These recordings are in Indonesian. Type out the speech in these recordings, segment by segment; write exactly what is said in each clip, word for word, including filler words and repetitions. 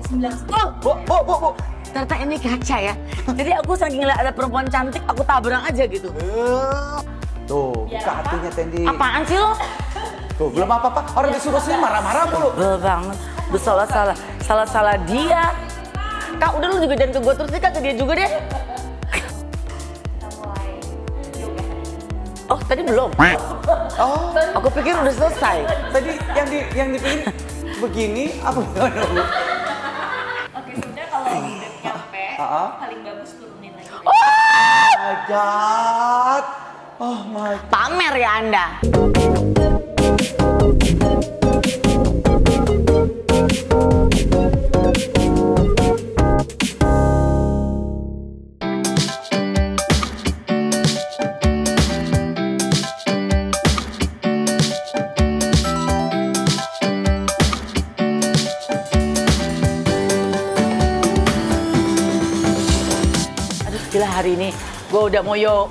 sembilan. Oh, bu, bu, bu, bu. Ternyata ini kaca ya. Jadi aku saking ngeliat ada perempuan cantik, aku tabrak aja gitu. Tuh, buka hatinya Tendi. Apaan sih lo? Tuh, belum apa-apa. Orang disuruh sini marah-marah mulu. Bel banget. Lu salah-salah. Salah-salah dia. Kak, udah lu juga jangan ke gue terus deh, Kak. Ke dia juga deh. Oh, tadi belum? Oh, Aku pikir udah selesai. tadi yang di yang dipilih begini apa gimana Bu? Oke, sebenarnya kalau udah nyampe, Ah. paling bagus turunin lagi. Oh my God. Oh my God. Pamer ya Anda. Aduh, gila hari ini gue udah mau yo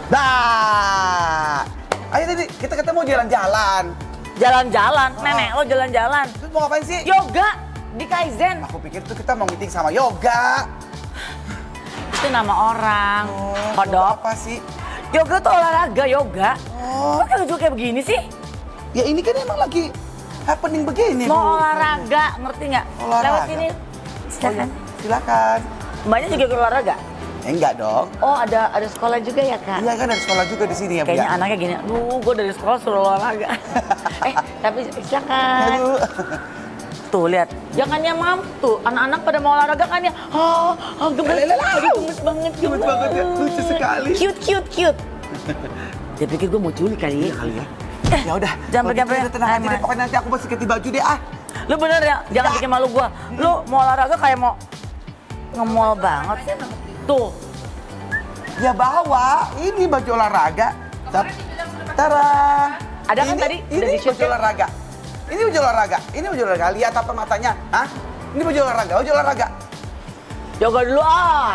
Dah. Ayo tadi kita ketemu jalan-jalan. jalan-jalan. Nenek lo jalan-jalan. Terus mau ngapain sih? Yoga di Kaizen. Aku pikir tuh kita mau meeting sama yoga. Itu nama orang. Oh, Kodok. apa sih? Yoga tuh olahraga, yoga. Oh, Kok kayak juga kayak begini sih? ya ini kan emang lagi happening begini, Bu. Mau olahraga, ngerti nggak? Olahraga. Lewat sini. Oh, ya. Silakan. Silakan. Mbaknya juga ikut olahraga? Eh, enggak dong. Oh, ada ada sekolah juga ya, Kak? Iya kan ada sekolah juga di sini ya, Bu. Kayaknya ya? anaknya gini, aduh gue dari sekolah suruh olahraga. eh, tapi silakan. Aduh. Tuh, lihat. Jangannya mam, tuh anak-anak pada mau olahraga kan ya. Oh, oh gemes, Lelelele. aduh, gemes banget. Gemes banget ya, lucu sekali. Cute, cute, cute. Dia pikir gue mau culik kali ya. Iya kali ya. Eh, Ya udah, jangan kalau gitu pegang-pegang. udah tenang aja Aman. deh, pokoknya nanti aku masih ganti baju deh ah. Lu bener ya, jangan bikin malu gua. Lu mau olahraga kayak mau nge-mall banget. Tuh, Ya bawa, ini baju olahraga. Tara. Ada kan Ini- tadi? Ini Udah baju di-shoot-nya? olahraga. Ini baju olahraga. Ini baju olahraga. Lihat apa matanya? Hah? Ini baju olahraga, baju olahraga. yoga dulu ah.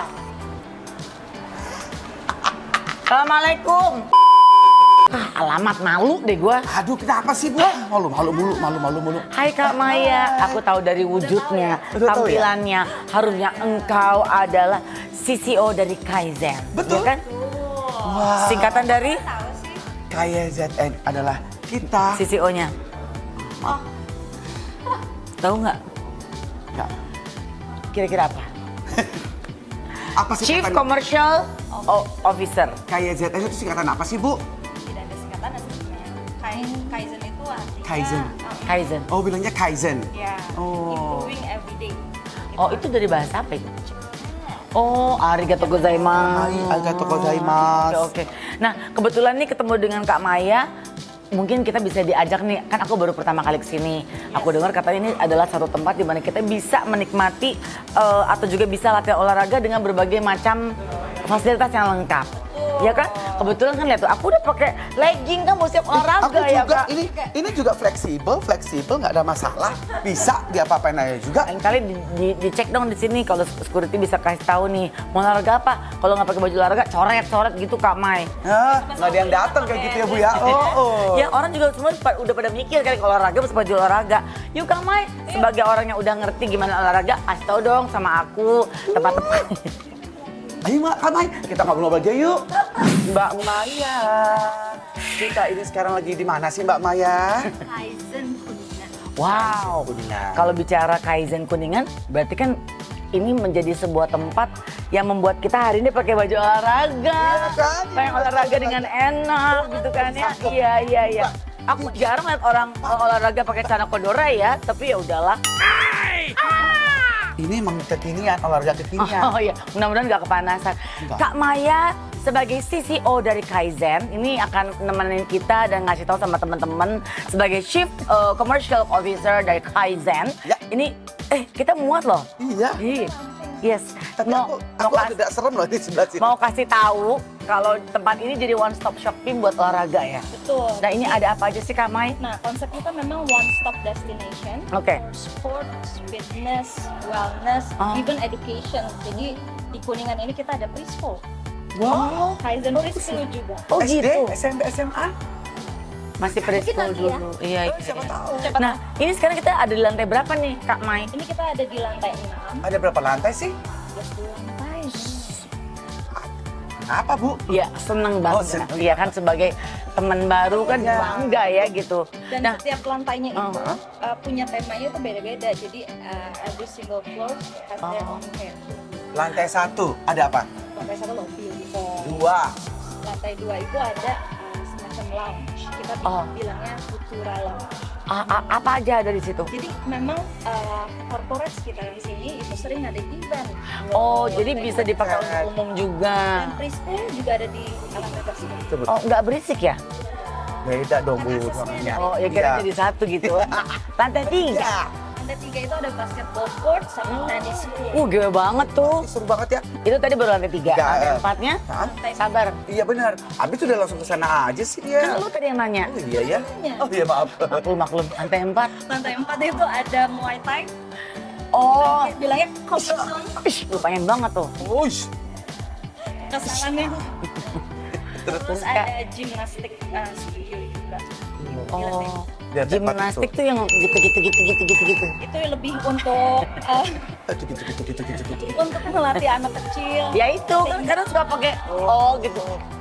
Assalamualaikum. Ah, alamat malu deh gua. Aduh, kenapa sih, Bu? Malu, malu mulu, malu, malu mulu. Hai Kak Maya, aku tahu dari wujudnya, Udah tahu ya? tampilannya, harusnya engkau adalah C C O dari Kaizen. Betul. Ya kan? Wah. Singkatan dari K Y Z N adalah kita. C C O-nya. Tahu nggak? Nggak. Kira-kira apa? Apa sih Chief Commercial O- Officer. K Y Z N itu singkatan apa sih, Bu? Tidak ada singkatan sebenarnya. Kai- Kaizen itu artinya Kaizen. uh, Kaizen. Oh, bilangnya Kaizen. ya, Oh. improving every day. Oh, itu dari bahasa apa itu? Oh, arigato gozaimasu. Hai, arigato gozaimasu. Oke, oke. Nah, kebetulan nih ketemu dengan Kak Maya. Mungkin kita bisa diajak nih, kan aku baru pertama kali kesini. Aku dengar katanya ini adalah satu tempat di mana kita bisa menikmati eh, atau juga bisa latihan olahraga dengan berbagai macam fasilitas yang lengkap. Ya kan? Kebetulan kan lihat tuh, aku udah pakai legging kan mau siap olahraga Aku ya juga, Kak. ini ini juga fleksibel, fleksibel nggak ada masalah. Bisa diapa-apain aja juga. Lain kali di, di, dicek dong di sini kalau security bisa kasih tahu nih mau olahraga apa. Kalau nggak pakai baju olahraga coret-coret gitu Kak Mai. Hah, nggak ada yang datang kayak gitu ya, Bu ya. Oh, oh. Ya orang juga semua pa- udah pada mikir kali kalau olahraga harus baju olahraga. Yuk Kak Mai, sebagai orang yang udah ngerti gimana olahraga, kasih tahu dong sama aku tempat-tempat. Ayo Mak, Kak Mai, kita ngobrol-ngobrol aja yuk. Mbak Maya, kita ini sekarang lagi di mana sih Mbak Maya? Kaizen Kuningan. Wow, Kuningan. kalau bicara Kaizen Kuningan, berarti kan ini menjadi sebuah tempat yang membuat kita hari ini pakai baju olahraga. Iya kan? Pengen olahraga dengan enak gitu kan ya. Iya, iya, iya. Aku jarang lihat orang olahraga pakai celana kodora ya, tapi ya udahlah. Ini emang kekinian, olahraga kekinian. Oh iya, mudah-mudahan nggak kepanasan. Nggak. Kak Maya sebagai C C O dari Kaizen ini akan nemenin kita dan ngasih tahu sama teman-teman sebagai Chief uh, Commercial Officer dari Kaizen. Ya. Ini eh kita muat loh. Iya. Iya. Yes. Tapi mau, aku, mau, aku kas- agak serem loh di sebelah sini. mau kasih tahu kalau tempat ini jadi one stop shopping buat olahraga ya. Betul. Nah ini ada apa aja sih Kak Mai? Nah, konsep kita memang one stop destination Oke. for sports, fitness, wellness, Ah. even education. Jadi di Kuningan ini kita ada preschool. Wow. Kaizen preschool juga. Oh S D, gitu. S M P, S M A? Masih preschool nanti ya. dulu. Iya. Eh, siapa tahu. Siapa Nah, ini sekarang kita ada di lantai berapa nih, Kak Mai? tahu. Ini kita ada di lantai enam. Ada berapa lantai sih? Terus di lantai. Apa, Bu? Iya, seneng banget. Oh, seneng. Iya kan sebagai teman baru kan Iya. bangga ya gitu. Dan Nah, setiap lantainya itu Oh. uh, punya temanya itu beda-beda. Jadi uh, every single floor has their Oh. own theme. Lantai satu ada apa? Lantai satu lobby uniform. Dua. Lantai dua itu ada uh, semacam lounge. Kita bi- Oh. bilangnya Futura Lounge. a- a- apa aja ada di situ? Jadi memang uh, corporate kita di sini itu sering ada event. Oh, Di jadi lantai bisa dua. dipakai untuk umum juga. Dan preschool juga ada di lantai tersebut. Coba. Oh, nggak berisik ya? Beda dong, Bu. Kan aksesnya ruangannya. Oh, ya kira Iya. jadi satu gitu. Lantai tiga. Iya. Lantai tiga itu ada basketball court sama tennis court. Uh, gede banget tuh. Seru banget ya. Itu tadi baru lantai tiga. Tiga, Lantai eh. empatnya? Hah? Sabar. Iya benar. Abis udah langsung ke sana aja sih dia. Kan lu tadi yang nanya. Oh iya ya. Oh iya maaf. Maklum, maklum. Lantai empat. Lantai empat itu ada Muay Thai. Oh, Bilangnya comfort zone. ih, lu pengen banget tuh. Uish. Kesannya. Terus Terus ada gymnastik uh, studio juga. Oh, Biar dapat gimnastik itu. tuh yang gitu-gitu gitu-gitu gitu-gitu. Itu lebih untuk uh, Aduh, gitu gitu gitu gitu gitu. untuk melatih anak kecil. Ya itu kan kadang suka pakai oh gitu.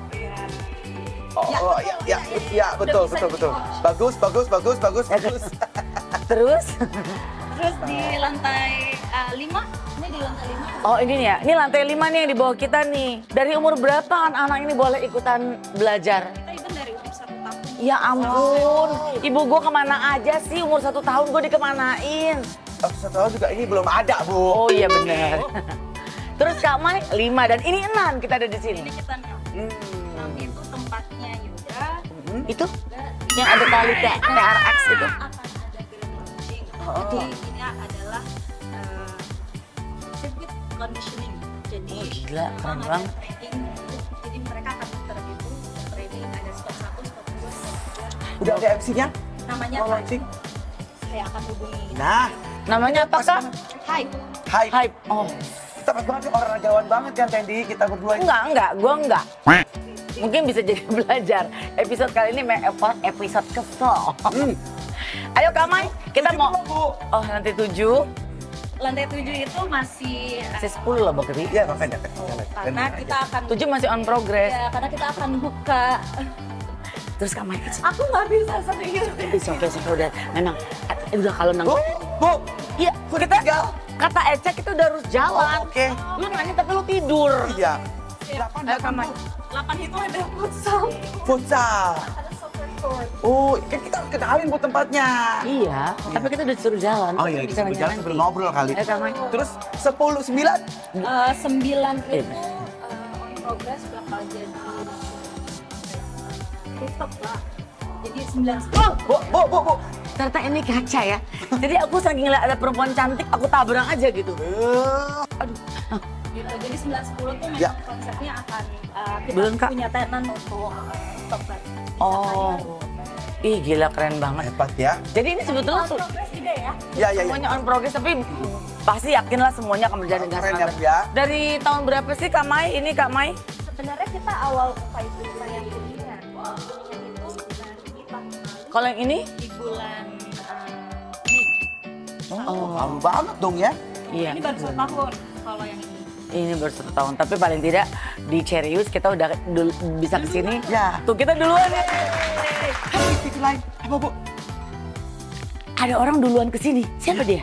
Oh, oh ya ya ya betul betul betul. Bagus bagus bagus bagus bagus. Terus Terus di lantai uh, lima, ini di lantai lima. oh ini nih ya, ini lantai lima nih yang di bawah kita nih. Dari umur berapa kan anak ini boleh ikutan belajar? Kita even dari umur satu tahun. Ya ampun, ibu gua kemana aja sih umur satu tahun gua dikemanain? Aku satu tahun juga ini belum ada, Bu. Oh iya benar. Terus Kak Mai lima dan ini enam kita ada di sini. Ini kita enam. Hmm. Enam itu tempatnya yoga. Itu Yoga yang ada tali T R X itu. akan ada film launching. Oh. Jadi ini adalah uh, circuit conditioning. Jadi Oh, gila, keren memang ada banget. training. Jadi mereka akan muter gitu, training ada stop satu, stop dua, stop tiga. Udah ada M C-nya? Namanya Oh, Hype. launching. Saya akan hubungi. Nah, Namanya apa Kak? Hype. hai. Hype. Oh, Kita pas banget nih olahragawan banget kan Tendi kita berdua ini. enggak, enggak, gua enggak. Mungkin bisa jadi belajar. Episode kali ini me- epo- episode kesel. Hmm. Ayo Kak Mai, kita Tujuh mau... belum, Bu. Oh, lantai tujuh. Lantai tujuh itu masih uh, Masih sepuluh lah, Bang Keri. Iya, makanya. karena kita akan tujuh masih on progress. ya, karena kita akan buka. Terus Kak Mai, Aku nggak bisa serius. besok, besok udah. Memang, eh, udah kalau nang... Bu, Bu. Iya, kita... Kata Eca kita udah harus jalan. Oh, oke. Lu nanya tapi lu tidur. Iya. Delapan, Ayo Kak delapan, Mai. Bu. Delapan itu ada futsal. Futsal. Ada soccer court. Oh, kan kita harus kenalin Bu tempatnya. Iya, tapi kita udah disuruh jalan. Oh iya, bisa kita nanya jalan nanti. sambil ngobrol kali. Ayo Kak Mai. Terus sepuluh, sembilan. Eh, sembilan Iya. itu eh, on progress bakal jadi rooftop lah. Jadi sembilan Oh, Bu, Bu, Bu, Bu. Ternyata ini kaca ya. Jadi aku saking lihat ada perempuan cantik, aku tabrak aja gitu. Eh, Aduh. gitu. Jadi sembilan sepuluh tuh memang Ya. konsepnya akan eh, kita Belum, Kak. punya tenan untuk rooftop kan. Oh. Ih gila keren banget. Hebat ya. Jadi ini sebetulnya On su- progress juga ya. Ya, ya, ya. semuanya on progress tapi pasti yakin lah semuanya akan berjalan dengan Keren ya, sangat. Bu, ya. Dari tahun berapa sih Kak Mai? Ini Kak Mai? Sebenarnya kita awal buka itu bukan yang kuningan. Yang itu dari tahun lalu Kalau yang ini? di bulan eh, Mei. Oh, baru banget dong ya. Iya. Ini baru satu tahun kalau yang ini. Ini baru satu tahun, tapi paling tidak di Cerius kita udah dul- bisa kesini. Ya. Tuh kita duluan ya. Hai, itu lain. Apa, Bu? Ada orang duluan kesini. Siapa dia?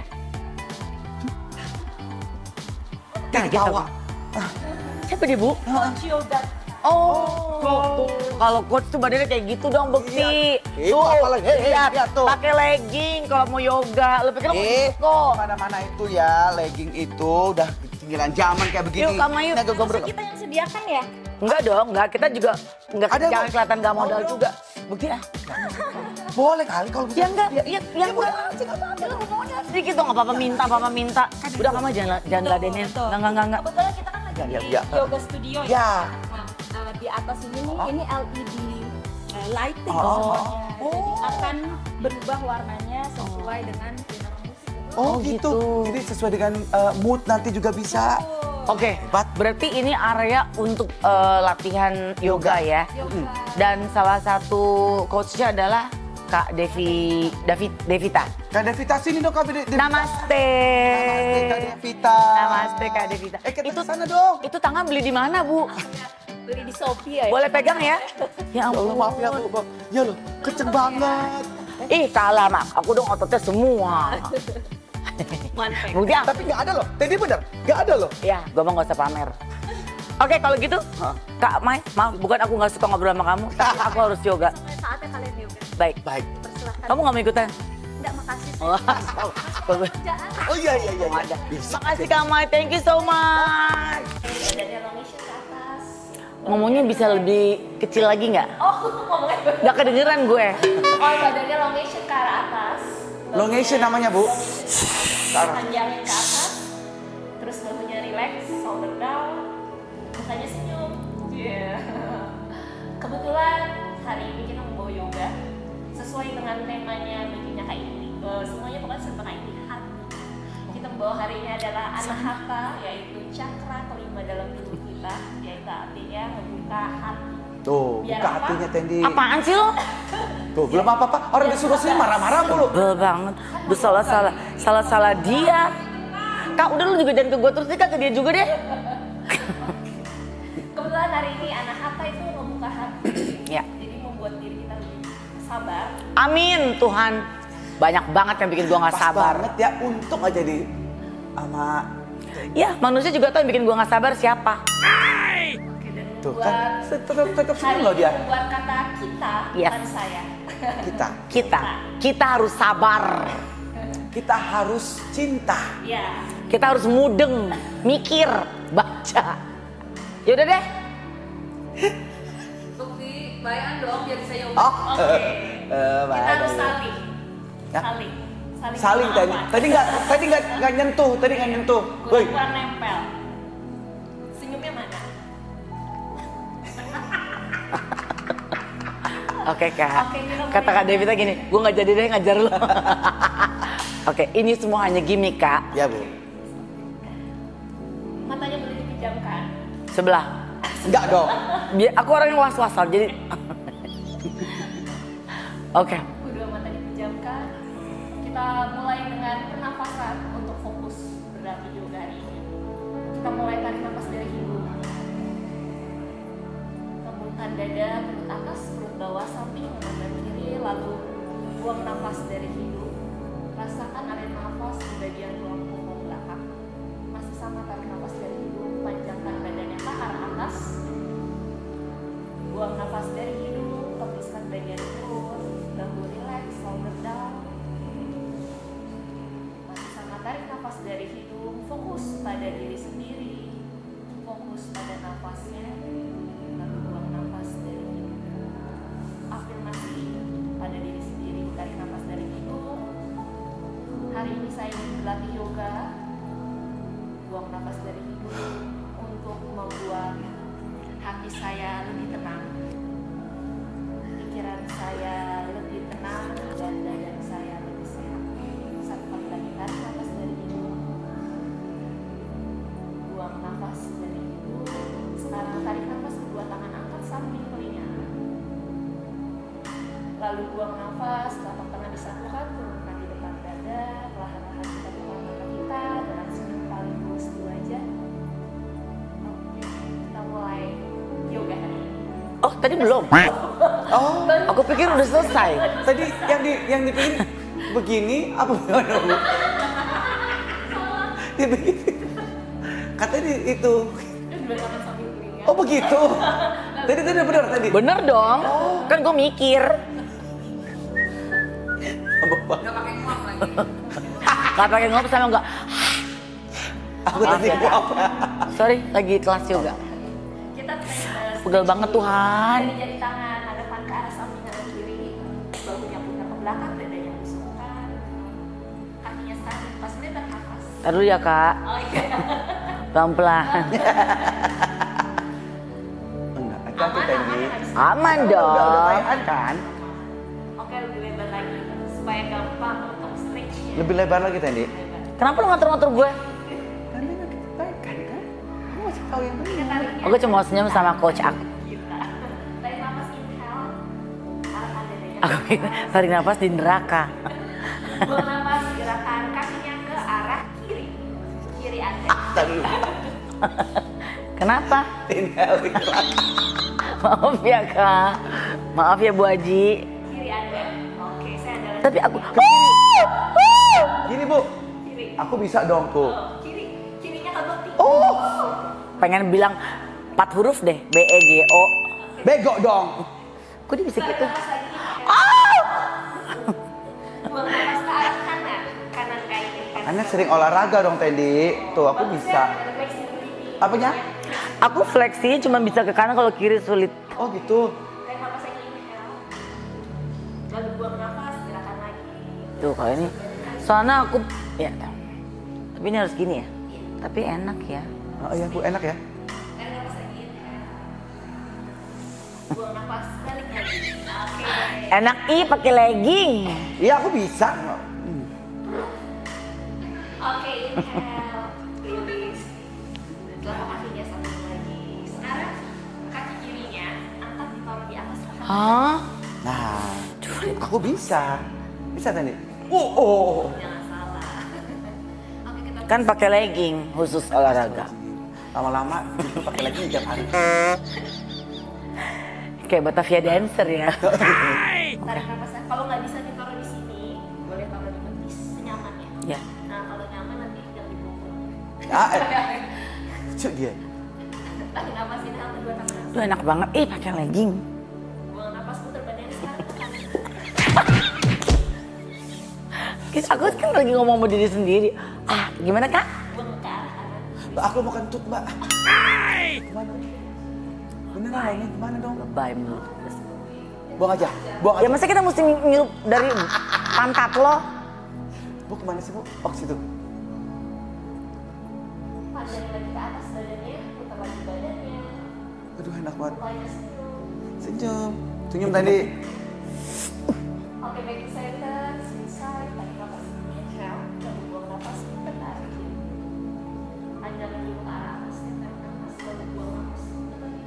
Kayak Kaget ketawa. aku. Siapa dia, Bu? Coach yoga. Oh, tuh. Kalau coach tuh badannya kayak gitu dong, Bekti. Iya. Itu apalagi. Hei, hei, lihat, lihat tuh. pakai legging kalau mau yoga. Lu pikir mau Eh, kok? mana-mana itu ya, legging itu udah ketinggalan zaman kayak begini. Yuk, Kak Mayu. Nah, gue Masa ngobrol. kita yang sediakan ya? Enggak dong, enggak. Kita juga enggak Ada, jangan Bu. kelihatan enggak modal Mau juga. Bukti ah. Boleh kali kalau Ya enggak, Ya, iya, ya enggak. Jangan modal sedikit dong, apa-apa minta, apa-apa minta. Udah kamu jangan jangan ladenin. Betul. Enggak, enggak, enggak, enggak. Kebetulan kita kan lagi Ya, ya, di ya. yoga studio ya. Ya. Nah, eh, di atas ini nih, Oh. ini L E D eh, lighting Oh. semuanya. Jadi Oh. akan berubah warnanya sesuai dengan genre musik. Oh, Oh, gitu. gitu. Jadi sesuai dengan uh, mood nanti juga bisa. Betul. Oke, Hebat. berarti ini area untuk eh, latihan yoga ya. Yoga. Dan salah satu coachnya adalah Kak Devi, David, Devita. Kak Devita sini dong Kak Devita. Namaste. Namaste Kak Devita. Namaste Kak Devita. Eh kita Itu sana dong. Itu tangan beli di mana, Bu? Beli di Shopee ya. Boleh pegang ya? Ya Ya Allah ampun. maaf ya Bu. Bu. Ya loh, kenceng banget. Ih, salah mak. Aku dong ototnya semua. Mantap. Bukti apa? Tapi nggak ada loh. Tadi bener, nggak ada loh. Ya, gue mau gak usah pamer. Oke, kalau gitu, Hah? Kak Mai, maaf, bukan aku gak suka ngobrol sama kamu, tapi aku harus yoga. Sampai saatnya kalian yoga. Baik. Baik. Persilahkan. Kamu gak mau ikutan? Enggak, makasih. Oh, Kerjaan. Oh iya iya iya. iya. Bisa. makasih Kak Mai, thank you so much. Badannya elongation ke atas. Ngomongnya bisa lebih kecil lagi nggak? Oh, ngomongnya. Gak kedengeran gue. Oh, badannya elongation ke arah atas. Elongation namanya, Bu. Sekarang. Panjangin ke atas. Terus bahunya relax, shoulder down. Mukanya senyum. Yeah. Kebetulan hari ini kita membawa yoga sesuai dengan temanya bajunya Kak Indi. Uh, semuanya pokoknya serba Kak Indi hati. Kita membawa hari ini adalah Anahata, yaitu cakra kelima dalam tubuh kita, yaitu artinya membuka hati. Tuh, Biar buka apa? hatinya Tendi. Apaan sih lo? Tuh, belum apa-apa. Orang disuruh sini marah-marah mulu. Bel banget. Udah salah-salah. Salah-salah dia. Kak, udah lu juga jangan ke gue terus deh, Kak, ke dia juga deh. Kebetulan hari ini Anahata itu membuka hati. Ya. Jadi membuat diri kita lebih sabar. Amin, Tuhan. Banyak banget yang bikin gue gak Pas sabar. banget ya, untung aja di sama Ya, manusia juga tahu yang bikin gue gak sabar siapa. Oke, dan tuh membuat kan tetap tetap hari seneng loh ini dia. membuat kata kita, Yes. bukan saya. Kita Kita, kita harus sabar. kita harus cinta. Ya. Kita harus mudeng, mikir, baca. Yaudah deh. Bukti bayan dong biar bisa yoga. Oh, Oke. eh, Kita baik. harus saling. Ya? Saling. Saling. Saling tadi. memaafkan. Tadi nggak tadi nggak nggak nyentuh, tadi nggak nyentuh. Woi. Kurang nempel. Senyumnya mana? Oke Kak. Oke, kita mulai. Kata Kak Devita gini, gue gak jadi deh ngajar lo. Oke, ini semua hanya gimmick Kak. Ya Bu. Matanya boleh dipejamkan. Sebelah. Enggak dong. Biar aku orang yang was-wasan jadi. Oke. Kedua mata dipejamkan. Kita mulai dengan pernafasan untuk fokus berlatih yoga hari ini. Kita mulai tarik nafas dari hidung. Lembutkan dada, perut atas, perut bawah, samping, kanan dan kiri. Lalu buang nafas dari hidung. Rasakan area nafas di bagian tulang punggung belakang. Masih sama tarik nafas dari hidung. Panjangkan badannya ke arah atas. Buang nafas dari hidung. Tembuskan bagian perut. Bahu relax, shoulder down. Masih sama tarik nafas dari hidung. Fokus pada diri sendiri. Fokus pada nafasnya. Lalu buang nafas dari hidung. Afirmasi pada diri sendiri. Tarik nafas dari hidung. Hari ini saya ingin berlatih yoga. Buang nafas dari hidung untuk membuat hati saya lebih tenang, pikiran saya lebih tenang, dan badan saya lebih sehat. Satu kali lagi tarik nafas dari hidung. Buang nafas dari hidung. Sekarang tarik nafas, kedua tangan angkat samping telinga. Lalu buang nafas, telapak tangan disatukan, turunkan di depan dada. Perlahan-lahan kita buka mata kita dengan senyum paling lurus di wajah. Oke, kita mulai yoga hari ini. Oh, tadi belum. Oh, Aku pikir udah selesai. tadi yang di yang dipikir begini apa gimana Bu? Dia begini. Katanya di- itu. Terus dua tangan sambil telinga. Oh begitu. Tadi tadi benar tadi. Bener dong. Kan gue mikir. Gak pakai ngop sama enggak. Aku tadi ya, gua apa? Sorry, lagi kelas yoga. Kita mulai Pegel banget Tuhan. dari jari tangan hadapan ke arah samping kanan kiri, bahunya putar ke belakang, dadanya busukkan, kakinya standing. Pas ini tarik nafas. Ntar dulu ya Kak, Oh iya. pelan-pelan. Enggak, hati-hati Aman, Tendi. aman, habis itu. Aman Udah udah dong. kayaan kan? Oke, lebih lebar lagi supaya gampang untuk stretch-nya. Lebih lebar lagi Tendi. Lebar. Kenapa lu ngatur-ngatur gue? Tendi kan kita baik kan kan? kau yang benar. Kita tariknya. Aku cuma mau senyum sama coach aku. Kita. Tarik nafas inhale. Arahkan dadanya. Aku tarik nafas di neraka. Buang nafas, gerakan kakinya ke arah kiri. Kiri Anda. Tadi Kenapa? inhale ikhlas. Maaf ya kak. Maaf ya Bu Haji. Kiri Anda. Oke, saya adalah Tapi aku... Gini Bu, kiri. aku bisa dong Bu. Oh, kiri. Kirinya ke bakti. Oh, Pengen bilang empat huruf deh. B, E, G, O. bego dong. Kok dia bisa Tarik gitu? nafas lagi. inhale. Buang nafas ke arah kanan. Kanan kayak kanan. Anda sering olahraga dong Tendi. Tuh aku bisa. Apanya? Aku fleksinya cuma bisa ke kanan, kalau kiri sulit. Oh gitu. Tarik nafas lagi. inhale. Lalu buang nafas, gerakan lagi. Tuh kalau ini. Soalnya aku... Ya. Tapi ini harus gini ya. Tapi enak ya. Oh iya Bu, enak ya. Tarik nafas lagi. inhale. Buang nafas, balik lagi. Oke. Enak i pakai legging. Iya aku bisa. Oke, inhale, release. Telapak kakinya sambung lagi. Sekarang kaki kirinya angkat ditaruh di atas paha. Hah? Nah, aku bisa. Bisa Tendi. Oh, oh. Jangan salah. Oke, kita Kan pakai legging khusus olahraga. Lama-lama itu pakai lagi tiap hari. Kayak Batavia dancer ya. tarik nafasnya. Kalau nggak bisa ditaruh di sini, boleh taruh di betis senyamannya. Ya. Nah, kalau nyaman nanti yang dipukul. Ah, eh. Lucu dia. Tarik nafas inhale kedua tangan. Itu enak banget. Ih pakai legging. Buang nafas putar badannya sekarang ke kanan. Guys, aku kan lagi ngomong sama diri sendiri. Ah, gimana kak? Buang ke arah kanan. Mbak, aku mau kentut Mbak. Kemana? Beneran ini kemana dong? Lebay menurut. Buang aja, buang Ya aja. masa kita mesti ngirup dari pantat lo? Bu kemana sih Bu? Oh situ. Pandang lagi ke atas badannya, putar lagi badannya. Aduh enak banget. Mulai senyum. Senyum. Senyum tadi. Oke, back to center, swing side, tarik nafas inhale, lalu buang nafas, putar ke arah kiri. Panjang lagi ke arah atas, tarik nafas, lalu buang nafas, putar lagi.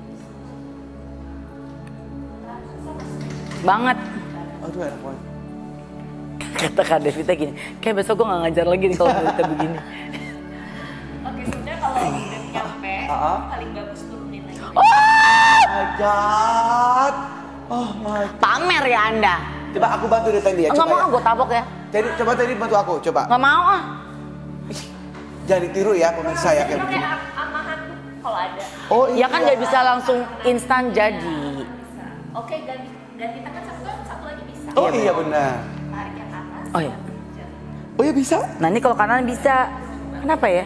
Sama Banget. Aduh enak banget. Kata Kak Devita gini, kayak besok gue gak ngajar lagi nih kalau kita begini. Oke, sebenarnya kalau udah nyampe, Ah. paling bagus turunin lagi. Oh my god. Oh my. Pamer ya anda. Coba aku bantu deh Tendi ya. Enggak Coba mau, ya. gue tabok ya. Tendi, coba Tendi bantu aku, coba. Gak mau ah. Jangan ditiru ya pemirsa ya kayak Pakai begini. ama handuk kalau ada. Oh Ya kan gak bisa langsung instan jadi. Oke, ganti ganti tangan satu, satu lagi bisa. Oh iya benar. Tarik yang ke atas. Oh iya. Oh iya bisa. Nah ini kalau kanan bisa. Kenapa ya?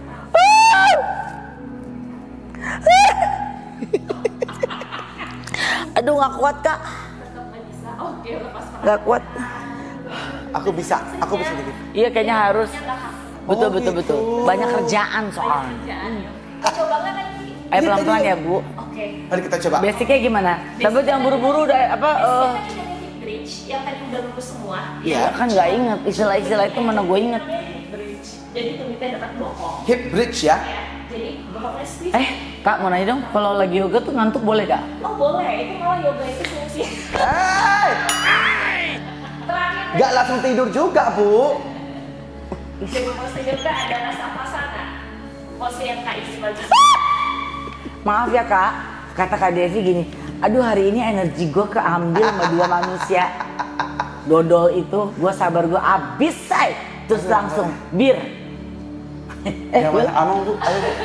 Aduh gak kuat kak. Tetap nggak bisa. Oke, lepas pakai. Gak kuat. Aku bisa, aku bisa dikit. Iya kayaknya harus. Nggak kaku. Betul Oh, betul gitu. betul. Banyak kerjaan soalnya. Kerjaan. Coba nggak lagi? Ayo pelan-pelan ya Bu. Oke. Mari kita coba. Basicnya gimana? Tapi jangan buru-buru udah apa? eh, Basicnya tadi dari hip bridge yang tadi udah lurus semua. Ya kan nggak inget istilah-istilah itu mana gue inget. Namanya hip bridge. Jadi tumitnya dekat bokong. Hip bridge ya. Ya. Jadi bokongnya squeeze. Eh kak mau nanya dong, kalau lagi yoga tuh ngantuk boleh kak? Oh boleh, itu malah yoga itu fungsi. Hey, Terakhir, nggak langsung tidur juga Bu. di pose yoga ada rasa pasana. Pose yang Kak Isi bagus. Maaf ya kak, kata Kak Devi gini, aduh hari ini energi gue keambil sama dua manusia. Dodol itu, gue sabar gue abis say. Terus langsung, bir. Eh, Yang mana? Amang Bu, ayo Bu.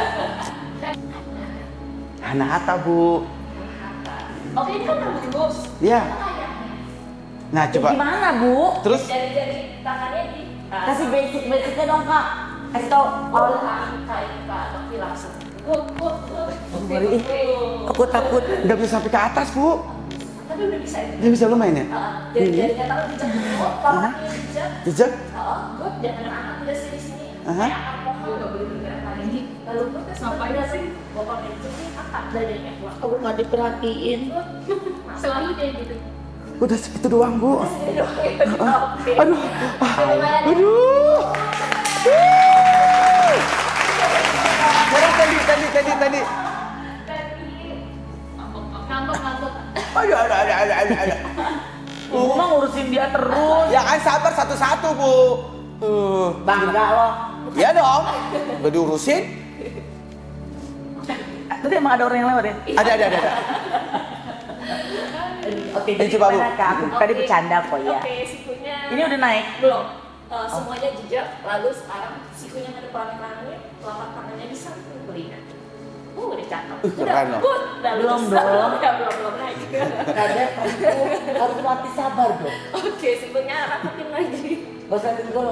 Hanahata Bu. Oke, ini kan udah lurus. Iya. Nah coba. Gimana bu? Terus Jari-jari tangannya di Kasih basic-basicnya dong kak. Kasih tau. awal kaki kain Kak Dokti langsung. Gut, gut, gut. Ngeri, ih. Aku takut. nggak bisa sampai ke atas Bu. Tapi udah bisa ya. Dia bisa lumayan ya? Jari-jarinya tangan dijak dulu, tangan dijak. Jejak. Oh, gut, jangan angkat udah sini sini. Aha. Kayak angkat pohon. Gak boleh bergerak lagi. Lalu gut, sampai dah sih. Bokongnya itu sih angkat dadanya keluar. Aku nggak diperhatiin. Selalu kayak gitu. Udah segitu doang Bu. Oke. Aduh. Aduh. Beres tadi, tadi, tadi, tadi. Ngambek-ngambek. Aduh, ada, ada, ada, ada, ada. Ibu mah ngurusin dia terus. Ya kan sabar satu-satu, Bu. Uh, Bangga loh. Iya dong. Udah diurusin. Tadi emang ada orang yang lewat ya? Ada, ada, ada, ada. Oke, Eh, jadi coba, Bu. gimana, Kak? Aku tadi Oke. bercanda kok ya. Oke, sikunya. Ini udah naik? Belum. Eh, semuanya jejak, lalu sekarang sikunya ada pelan-pelannya, telapak tangannya bisa telinga. Uh, udah cakep. Uh, keren loh. Good. Udah Belum, lulus. belum. Ya, belum, belum naik. Kadang harus latih sabar dong. Oke, sikunya rapetin lagi. Gak usah dulu.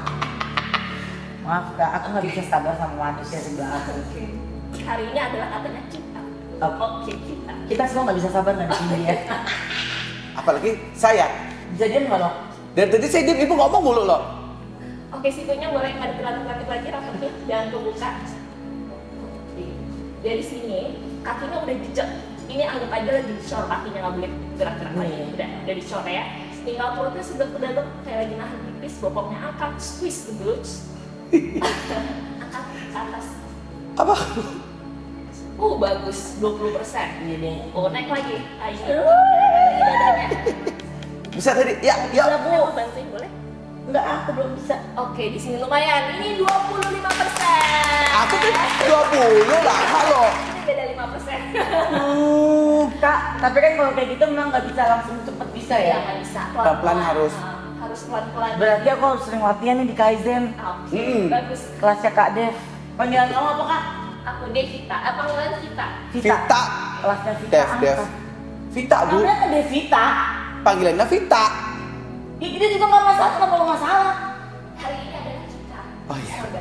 Maaf Kak, aku gak bisa sabar sama manusia sebelah aku. Oke. Hari ini adalah katanya kita. Oke. Oke, kita. Kita semua gak bisa sabar nggak di sini ya. Apalagi saya. Bisa diam nggak loh? Dari tadi saya diam, Ibu ngomong mulu loh. Oke, sikunya boleh nggak dilanjut lagi rapetin, jangan kebuka. Oke. Dari sini, kakinya udah jejak. Ini anggap aja lagi dicor, kakinya nggak boleh gerak-gerak lagi. Hmm. Udah, udah dicor ya. Tinggal perutnya sudah ke dalam, kayak lagi nahan pipis, bokongnya angkat, squeeze the glutes. Angkat ke atas. Apa? Uh, bagus, dua puluh persen. Iya deh. Oh, naik lagi. Ayo. Lagi dadanya. Bisa tadi? Ya, ya. Iya, Bu. Aku bantuin boleh? Enggak, aku belum bisa. Oke, di sini lumayan. Ini dua puluh lima persen. Aku tuh dua puluh lah, halo. Ini beda lima persen. Uh, Kak, tapi kan kalau kayak gitu memang nggak bisa langsung cepet bisa Ya, ya. nggak bisa. Pelan-pelan harus. Harus pelan-pelan. Berarti aku harus sering latihan nih di Kaizen. Oke, Hmm. bagus. Kelasnya Kak Dev. Panggilan kamu apa Kak? Aku Devita. Apa panggilan kita? Vita. Kelasnya Vita. Dev, apa? Dev. Vita, Bu. Namanya kan Devita. Panggilannya Vita. Ya, kita juga nggak masalah, kenapa lo nggak salah? Hari ini adalah kita. Oh, iya. Sabar.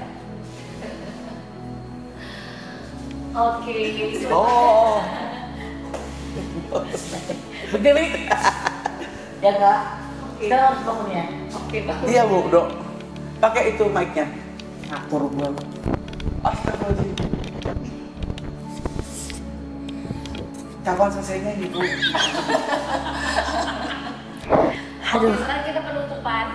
Oke. Oh. Berdiri. Ya Kak. Oke. Kita harus bangun ya. Oke, bagus. Iya, Bu, Dok. Pakai itu mic-nya. Atur banget. Astagfirullahaladzim. Kapan selesainya ini, Bu? Oke, sekarang kita penutupan.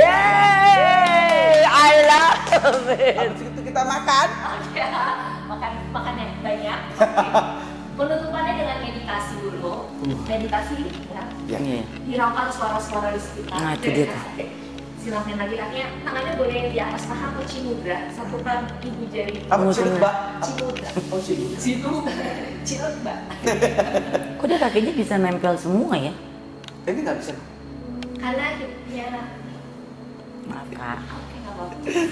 Yeay, I love it. Habis itu kita makan. Oke, makan makan yang banyak. Oke. Penutupannya dengan meditasi dulu. Meditasi ya. Ya. Iya. Hiraukan suara-suara di sekitar. Nah, itu dia tuh. Oke. Silahkan lagi kakinya, tangannya boleh di atas paha atau cimudra. Satukan ibu jari. Apa Kamu cilut, senang? Mbak? Cimudra. Oh, cilut. Cilut. Cilut, Mbak. Kok dia kakinya bisa nempel semua ya? Ini nggak bisa. Karena hidupnya. Maaf Kak. Oke, nggak apa-apa.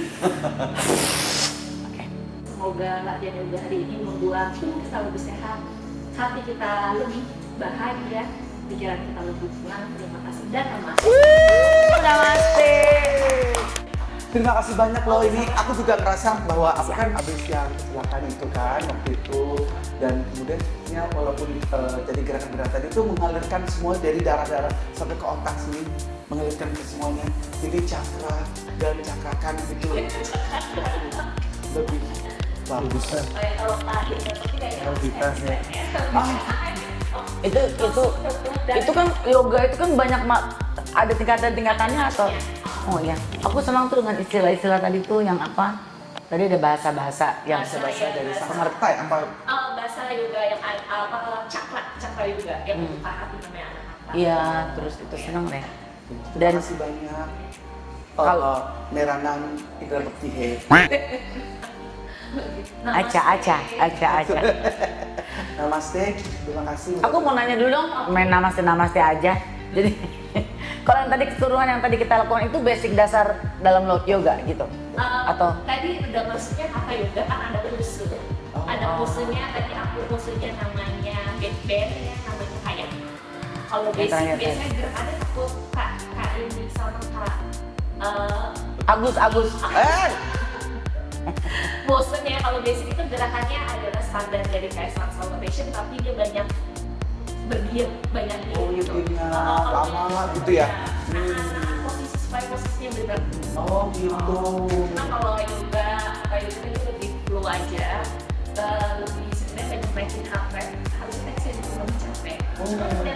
Oke. Semoga latihan yoga hari ini membuat tubuh kita lebih sehat, hati kita lebih bahagia, pikiran kita lebih tenang. Terima kasih dan namaste. Namaste. Terima kasih banyak loh, ini aku juga ngerasa bahwa aku kan abis yang kecelakaan itu kan waktu itu, dan kemudian ya, walaupun uh, jadi gerakan-gerakan itu mengalirkan semua dari darah-darah sampai ke otak sini, mengalirkan ke semuanya, jadi cakra dan cakrakan itu lebih bagus. Kayak kalau tadi tapi kayaknya Aktivitasnya. Itu itu itu kan yoga itu kan banyak ma- ada tingkatan-tingkatannya atau? Oh iya. Aku senang tuh dengan istilah-istilah tadi tuh yang apa? Tadi ada bahasa-bahasa yang Bahasa dari Bahasa. Samarta ya, apa? Oh, bahasa yoga yang a- apa cakra cakra yoga yang membuka hati namanya anak mata. Iya, terus itu senang deh. Terima Dan kasih banyak. Kalau- Uh, Meranang Indra Bektihe. aca aca aca aca. Namaste, terima kasih. Aku mau nanya dulu dong, main namaste namaste aja. Jadi kalau yang tadi keseluruhan yang tadi kita lakukan itu basic dasar dalam lo- yoga gitu. Uh, Atau tadi udah maksudnya apa yoga kan ada pose. Oh. Ada posenya tadi aku posenya namanya band ya namanya kayak. Kalau Yang basic terakhir, biasanya gerakannya aku kak kak ini sama kak uh, Agus Agus. Eh, posenya kalau basic itu gerakannya adalah standar dari kayak salvation tapi dia banyak berdiam banyak diam Oh, gitu. diamnya Oh, kalau lama dia- gitu ya? Nah, posisi supaya posisinya benar. oh gitu. Nah kalau yoga atau yoga itu lebih flow aja, uh, lebih sebenarnya banyak naikin heart rate, harusnya sih belum capek. Oh. Cuma ternyata udah capek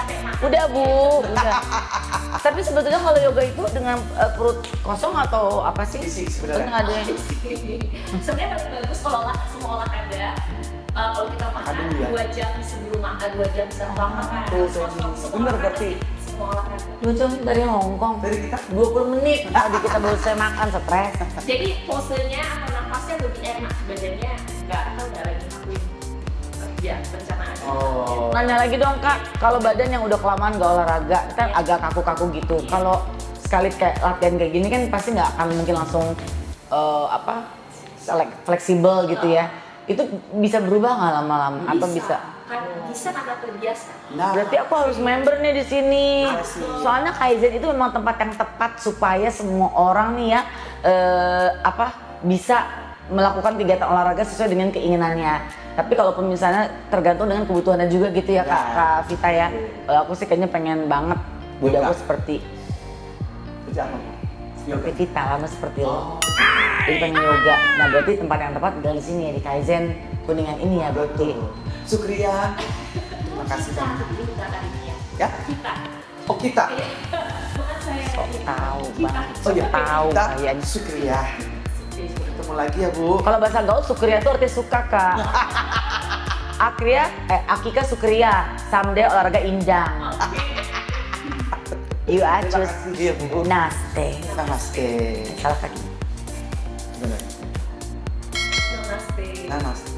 capek makan. Udah Bu, udah. Tapi sebetulnya kalau yoga itu dengan uh, perut kosong atau apa sih? Isi sebenarnya. Betul ada yang Sebenarnya paling bagus kalau olah, semua olahraga. Uh, kalau kita makan Aduh, ya. dua jam sebelum makan, dua jam setelah makan. Tuh, Kosong, jadi semua bener olahraga. berarti. Semua olahraga. dua jam dari Hongkong. Dari kita? dua puluh menit tadi kita baru saya makan stres. Jadi posenya atau nafasnya lebih enak, badannya nggak tahu nggak lagi ngakuin kerja pencernaan. Oh. Nanya lagi dong Kak, kalau badan yang udah kelamaan gak olahraga, kita Iya. agak kaku-kaku gitu. Kalau sekali kayak latihan kayak gini kan pasti nggak akan mungkin langsung eh, apa selek- fleksibel gitu ya. Itu bisa berubah nggak lama-lama atau bisa? Kan bisa karena terbiasa. Nah, Berarti aku harus member nih di sini. Harus. Soalnya Kaizen itu memang tempat yang tepat supaya semua orang nih ya eh, apa bisa melakukan kegiatan olahraga sesuai dengan keinginannya. Tapi kalaupun misalnya tergantung dengan kebutuhannya juga gitu ya Kak, Ya. Kak Vita ya. Eh, aku sih kayaknya pengen banget bunda Yoga. aku seperti kerja apa? seperti Yoga. Vita lama seperti lo. Oh. Jadi pengen yoga. Nah berarti tempat yang tepat adalah di sini ya di Kaizen Kuningan ini ya berarti. Betul. Sukria. Terima kasih Kita, banyak. kita kali ini ya. Ya? Kita. Oh kita. Bukan saya. Sok tahu bang. Oh iya. Tahu Kita kayaknya. Sukria. Ketemu lagi ya Bu. Kalau bahasa gaul Sukria itu artinya suka Kak. Akria, eh Akika Sukria, someday olahraga indang. You are Terima just kasih ya Bu. naste. Namaste. Salah kaki. Benar. Namaste. Namaste.